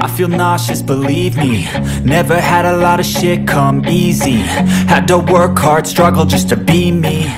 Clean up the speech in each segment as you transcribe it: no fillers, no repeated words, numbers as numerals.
I feel nauseous, believe me. Never had a lot of shit come easy. Had to work hard, struggle just to be me.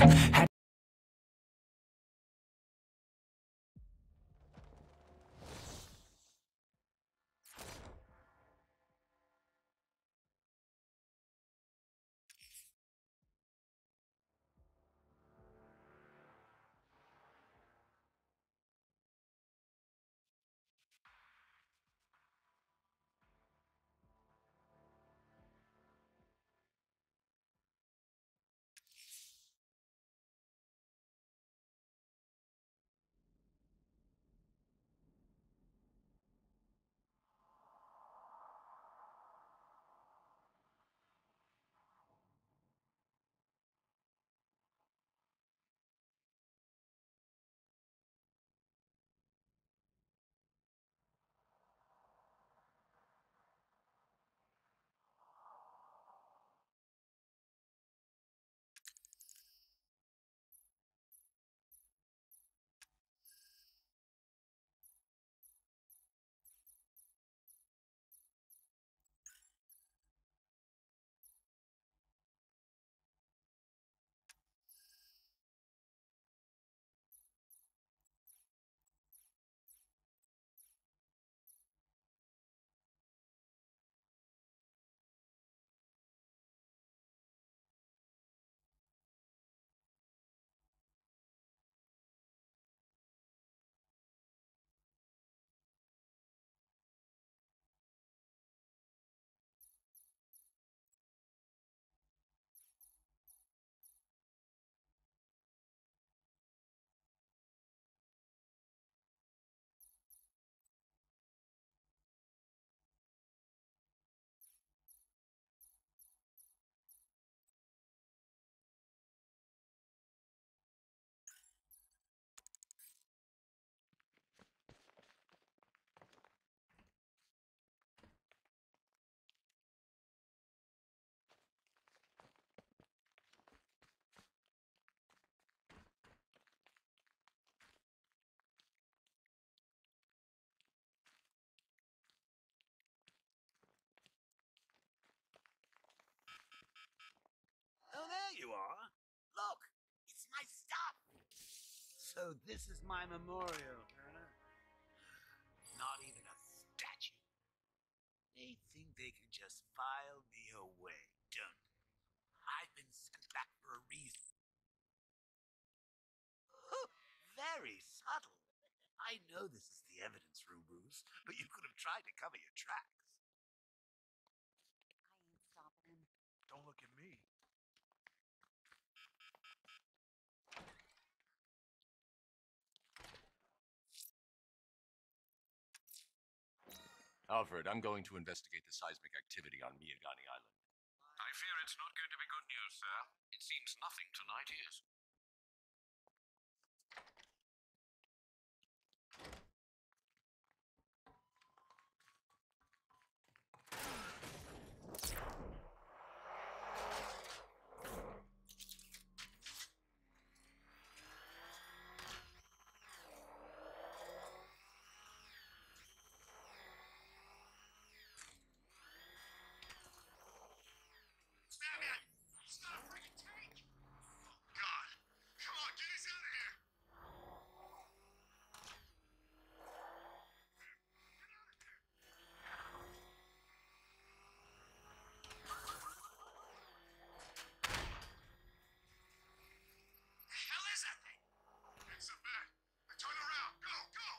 Oh, there you are. Look, it's my stuff. So this is my memorial, huh? Not even a statue. They think they can just file me away, don't they? I've been sent back for a reason. Very subtle. I know this is the evidence room, Bruce, but you could have tried to cover your tracks. I ain't stopping him. Don't look at me. Alfred, I'm going to investigate the seismic activity on Miyagani Island. I fear it's not going to be good news, sir. It seems nothing tonight is. Snapman! Stop freaking tank! Oh, God! Come on, get us out of here! The hell is that thing? It's a bat. Turn around. Go, go!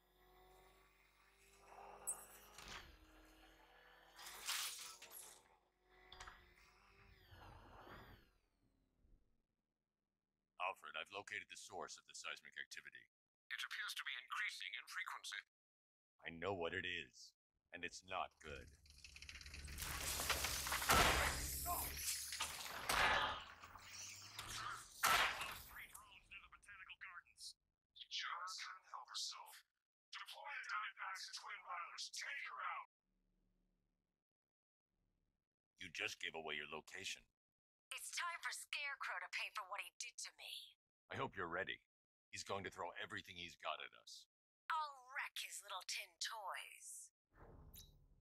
Alfred, I've located the source of the seismic activity. It appears to be increasing in frequency. I know what it is, and it's not good. Three drones near the botanical gardens. She just couldn't help herself. Deploy the Diamondbacks and Twin Riders. Take her out. You just gave away your location. It's time for Scarecrow to pay for what he did to me. I hope you're ready. He's going to throw everything he's got at us. I'll wreck his little tin toys.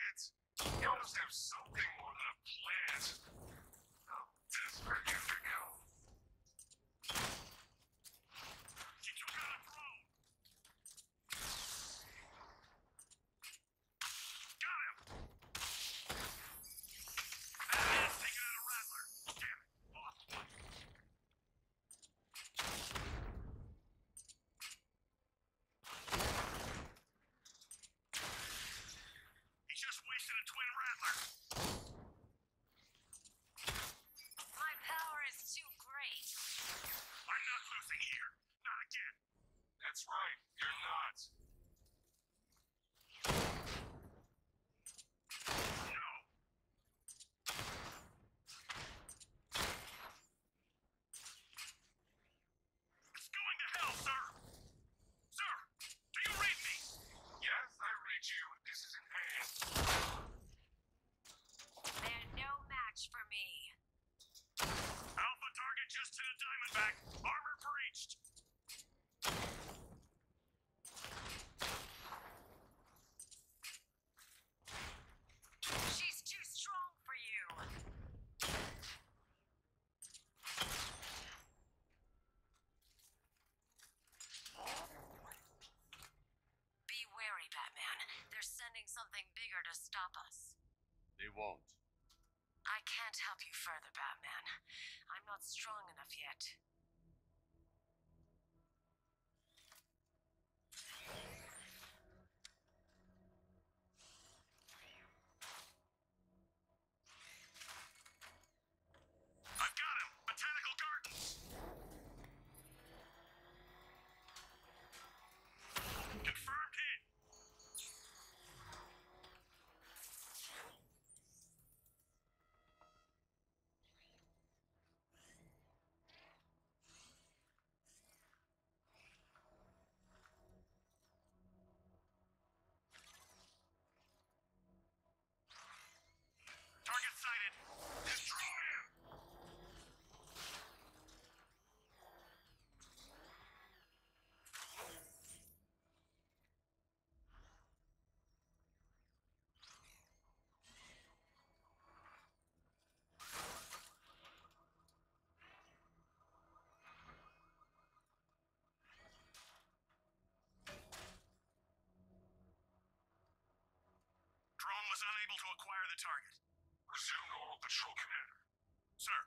it! You must have something more than a plant. How desperate you become. She took out a drone! Got him! Batman's taking out a Rattler! Damn it! Lost one! He just wasted a twin Rattler! My power is too great. I'm not losing here! Not again! That's right, you're not! No! It's going to hell, sir! Sir, do you read me? Yes, I read you. This is an hand. They're no match for me. Alpha target just hit a Diamondback. Armor breached. She's too strong for you. Be wary, Batman. They're sending something bigger to stop us. They won't. I can't help you further, Batman. I'm not strong enough yet. I've got him. Botanical Gardens. Confirmed hit. Target sighted. Destroy him. Drone was unable to acquire the target. Resume normal patrol, Commander. Sir.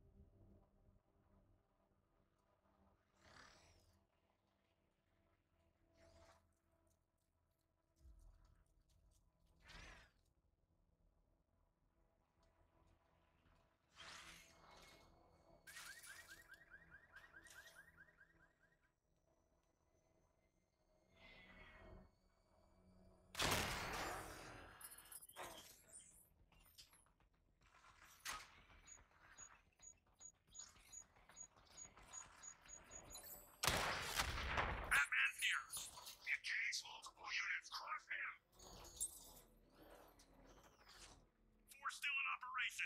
Batman's here. Engage multiple units. Cross him. Force still in operation.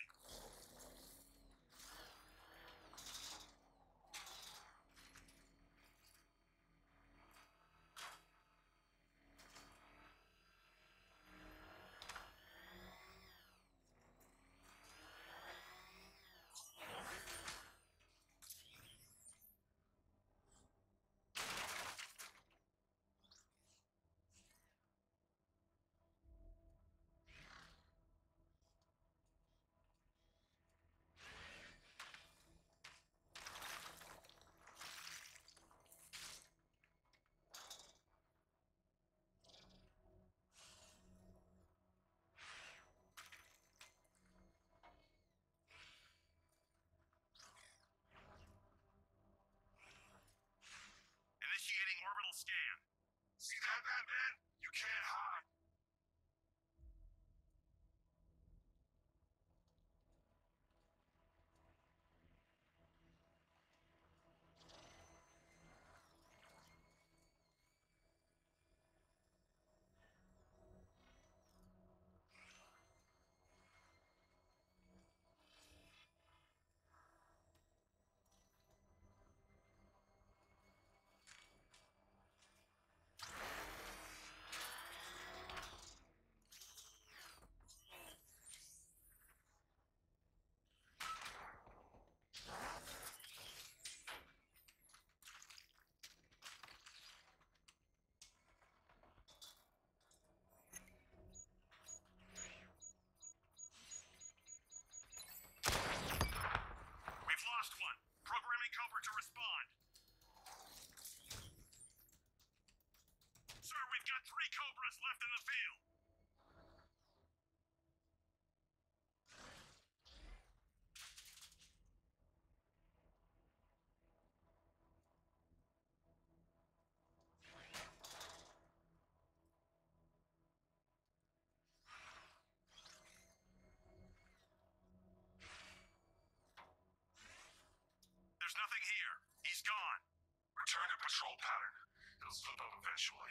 There's nothing here. He's gone. Return to patrol pattern. He'll slip up eventually.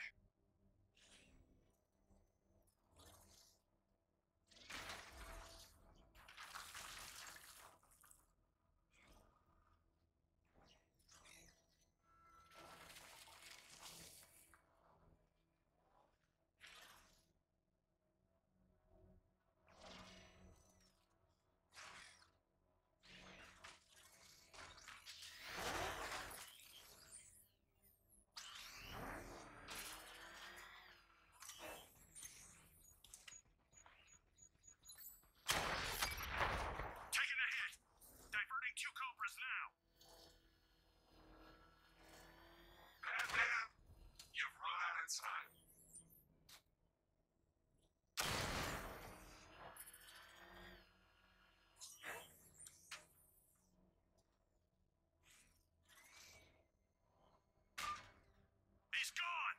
Taking a hit. Diverting 2 Cobras now. Batman, you've run out of time. He's gone.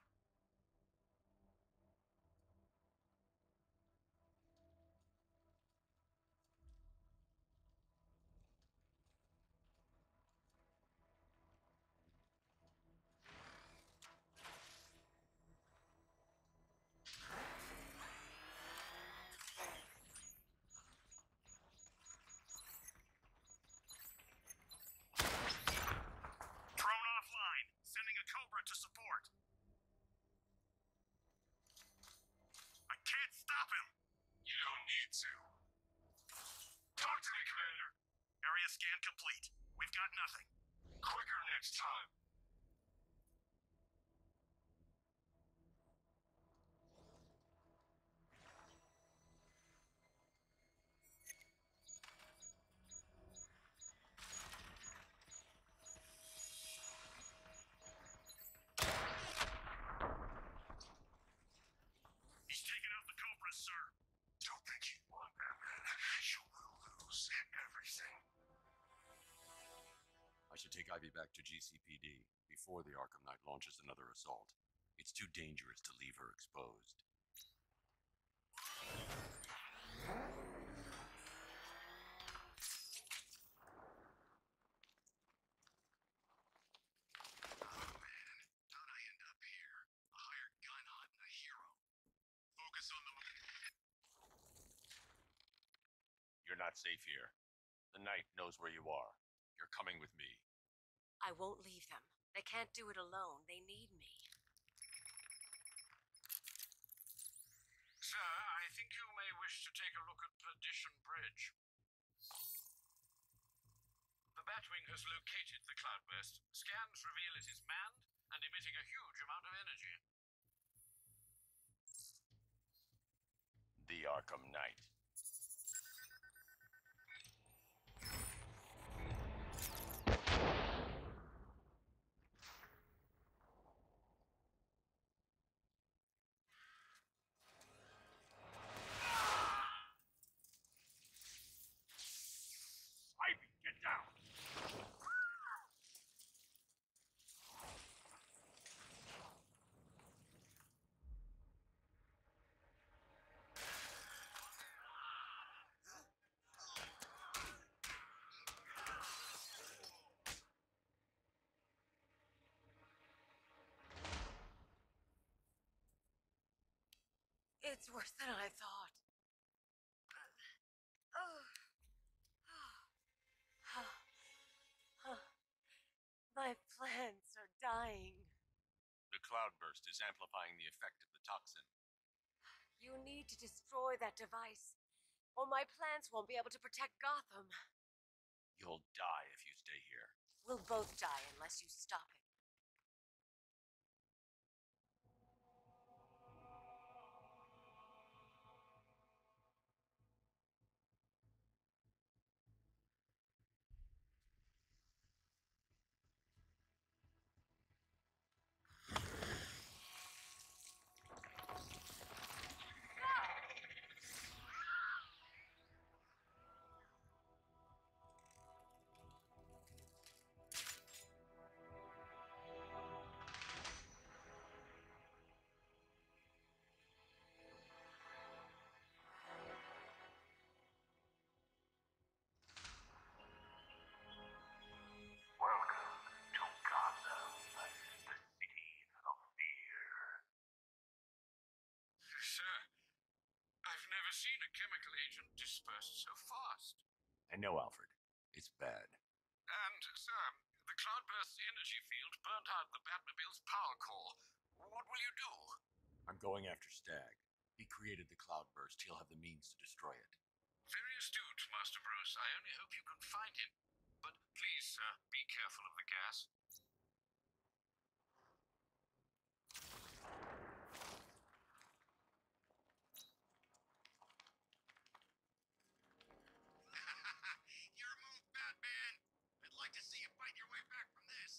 Drone offline. Sending a Cobra to support. I can't stop him. You don't need to. Talk to me, Commander. Area scan complete. We've got nothing. Quicker next time. He's taken out the Cobras, sir. Don't think you won, Batman. You will lose everything. I should take Ivy back to GCPD before the Arkham Knight launches another assault. It's too dangerous to leave her exposed. How'd I end up here? A hired gun hut and a hero. Focus on the You're not safe here. The Knight knows where you are. You're coming with me. I won't leave them. They can't do it alone. They need me. Sir, I think you may wish to take a look at Perdition Bridge. The Batwing has located the cloudburst. Scans reveal it is manned and emitting a huge amount of energy. The Arkham Knight. Ivy, get down! It's worse than I thought. My plants are dying. The cloudburst is amplifying the effect of the toxin. You need to destroy that device, or my plants won't be able to protect Gotham. You'll die if you stay here. We'll both die unless you stop it. seen a chemical agent dispersed so fast. I know, Alfred. It's bad. And, sir, the cloudburst's energy field burned out the Batmobile's power core. What will you do? I'm going after Stag. He created the cloudburst. He'll have the means to destroy it. Very astute, Master Bruce. I only hope you can find him. But please, sir, be careful of the gas. Your move, Batman! I'd like to see you fight your way back from this.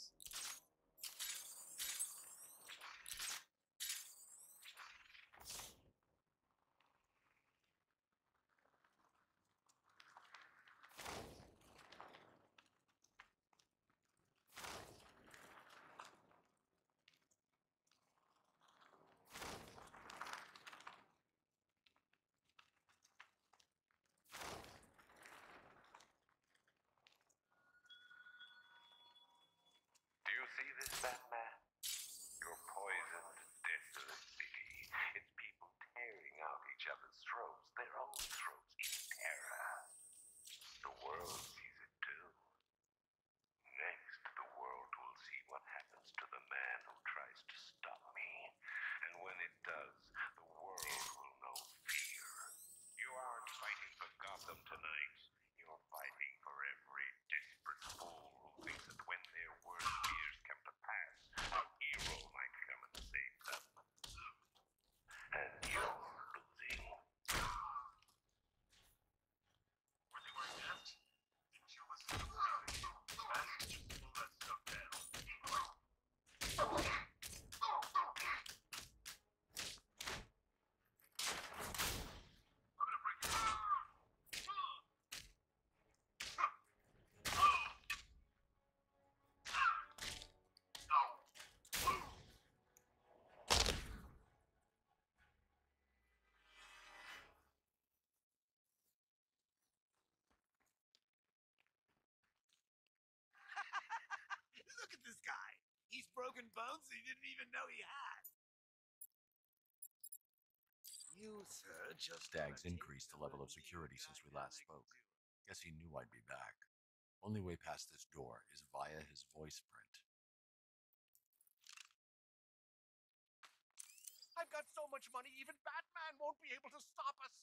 Do you see this, Batman? Your poisoned, desolate city. It's people tearing out each other's throats, their own throats, in terror. The world sees it too. Next, the world will see what happens to the man who tries to stop me. And when it does, the world will know fear. You aren't fighting for Gotham tonight. You're fighting for every desperate fool who thinks that when their worst fears come to pass, a hero might come and save them. And you're losing. Were they wearing masks? Didn't you listen to the radio? Masks just slow that stuff down. I'm gonna break your... Look at this guy. He's broken bones he didn't even know he had. You, sir, just... Stag's increased the level of security since we last spoke. Guess he knew I'd be back. Only way past this door is via his voice print. I've got so much money, even Batman won't be able to stop us.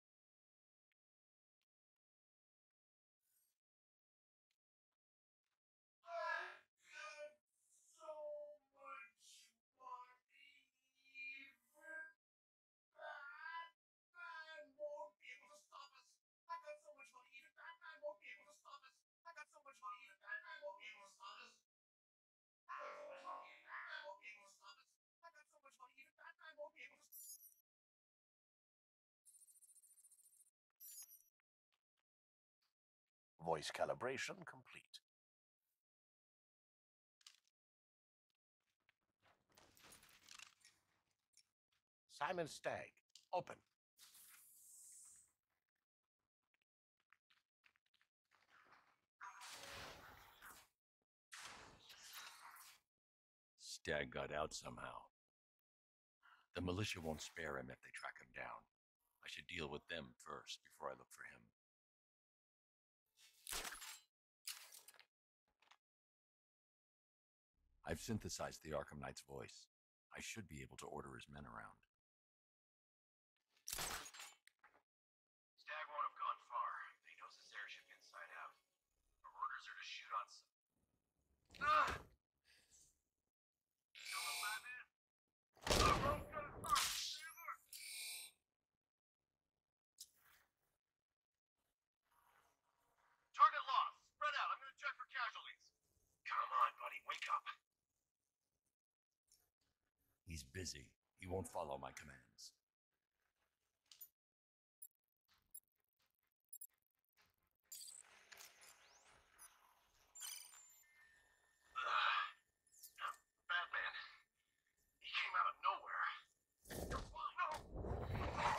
Voice calibration complete. Simon Stagg, open. Stag got out somehow. The militia won't spare him if they track him down. I should deal with them first before I look for him. I've synthesized the Arkham Knight's voice. I should be able to order his men around. Stag won't have gone far. He knows this airship inside out. Our orders are to shoot on some... Ah! Kill him, Batman! Rome's got it first! Target lost! Spread out! I'm gonna check for casualties! Come on, buddy, wake up! He's busy. He won't follow my commands. Batman. He came out of nowhere. No!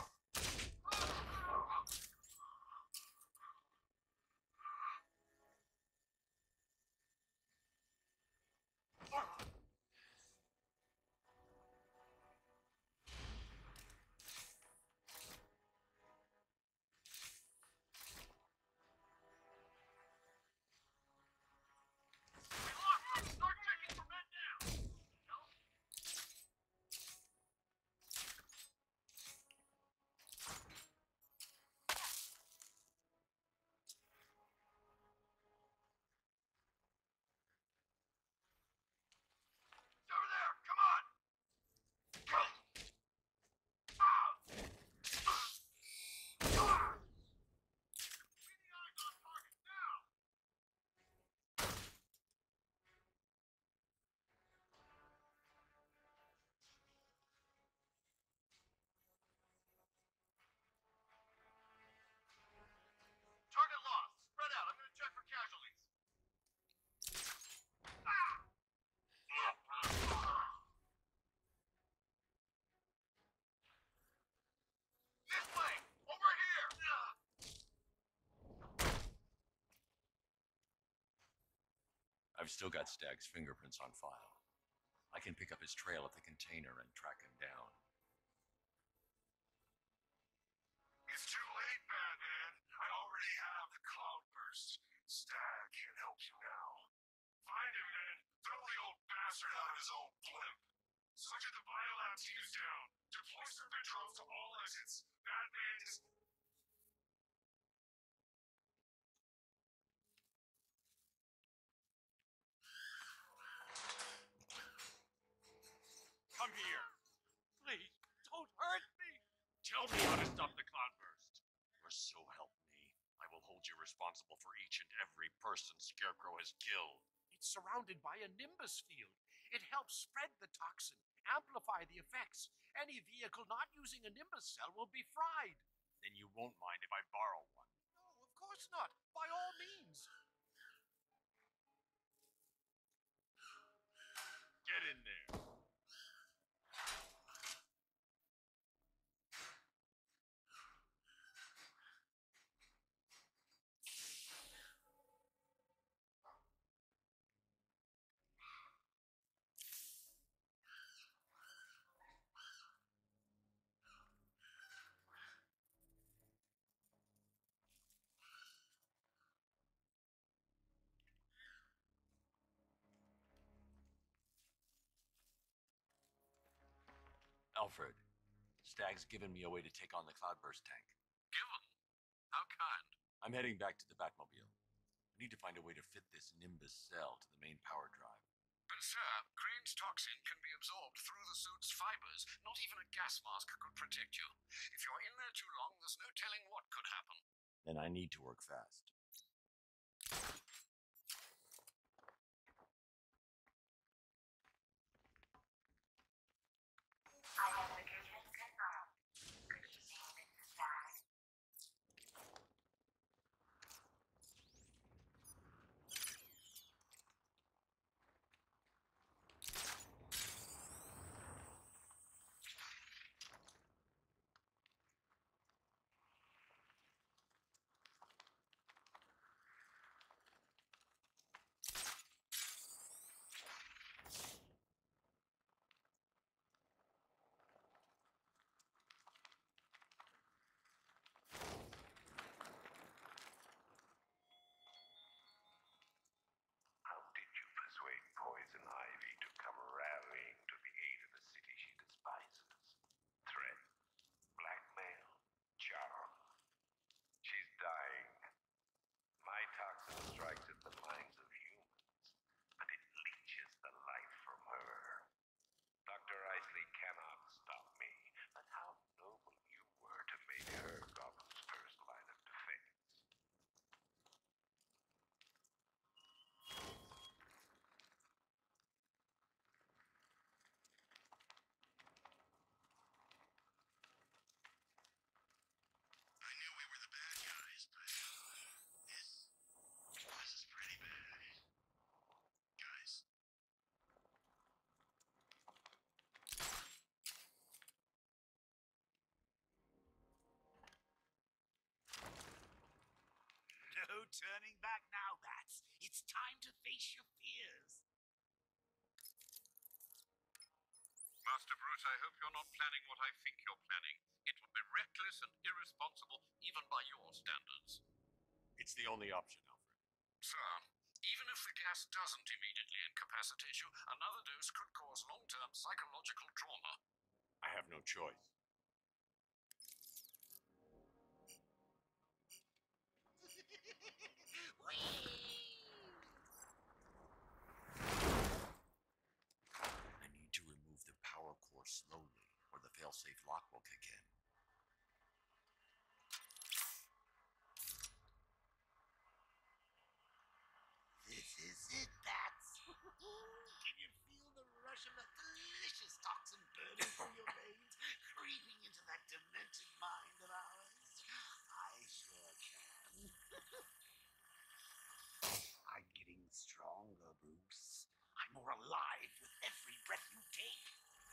I've still got Stag's fingerprints on file. I can pick up his trail at the container and track him down. It's too late, Batman. I already have the Cloudburst. Stag can help you now. Find him, man. Throw the old bastard out of his own blimp. Sergeant, the biolab team is down. Deploy serpent drones to all exits. Batman is... Come here! Please, don't hurt me! Tell me how to stop the Cloudburst. Or so help me. I will hold you responsible for each and every person Scarecrow has killed. It's surrounded by a nimbus field. It helps spread the toxin, amplify the effects. Any vehicle not using a nimbus cell will be fried. Then you won't mind if I borrow one. No, of course not. By all means. Get in there. Alfred, Stag's given me a way to take on the Cloudburst tank. Given? How kind? I'm heading back to the Batmobile. I need to find a way to fit this Nimbus cell to the main power drive. But, sir, Crane's toxin can be absorbed through the suit's fibers. Not even a gas mask could protect you. If you're in there too long, there's no telling what could happen. Then I need to work fast. Identification confirmed. Good evening, Mrs. Stag. How did you persuade Poison Ivy to come rallying to the aid of the city she despises? Threat, blackmail, charm. She's dying. My toxin strikes at the minds of humans, but it leeches the life from her. Dr. Isley cannot stop me, but how noble you were to make her Gotham's first line of defense. I knew we were the bad guys, but this is pretty bad. Guys. No turning back now, Bats. It's time to face your fears. Master Bruce, I hope you're not planning what I think you're planning. It would be reckless and irresponsible, even by your standards. It's the only option, Alfred. Sir, even if the gas doesn't immediately incapacitate you, another dose could cause long-term psychological trauma. I have no choice. I need to remove the power core slowly, or the failsafe lock will kick in. This is it, Bats. Can you feel the rush of that delicious toxin burning through your veins, creeping into that demented mind of ours? I sure can. I'm getting stronger, Bruce. I'm more alive with every breath you take.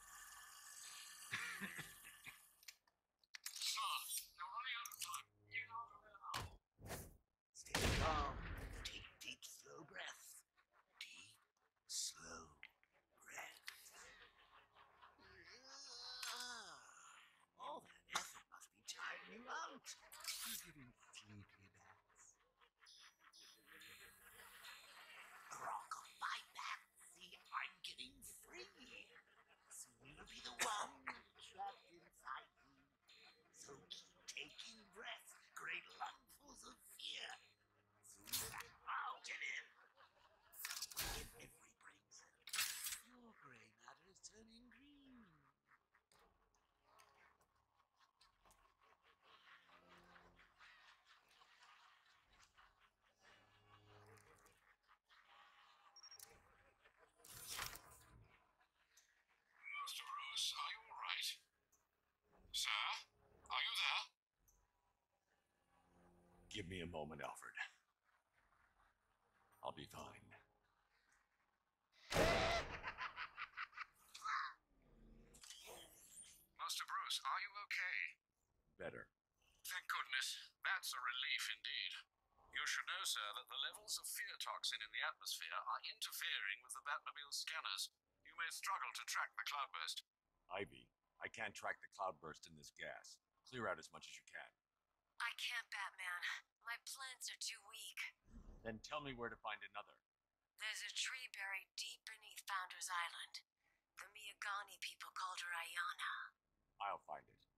Sir, you're running out of time. Get out of there now. Stay calm. Take deep, slow breaths. Deep. Give me a moment, Alfred. I'll be fine. Master Bruce, are you okay? Better. Thank goodness. That's a relief indeed. You should know, sir, that the levels of fear toxin in the atmosphere are interfering with the Batmobile scanners. You may struggle to track the cloudburst. Ivy, I can't track the cloudburst in this gas. Clear out as much as you can. I can't, Batman. My plants are too weak. Then tell me where to find another. There's a tree buried deep beneath Founders Island. The Miyagani people called her Ayana. I'll find it.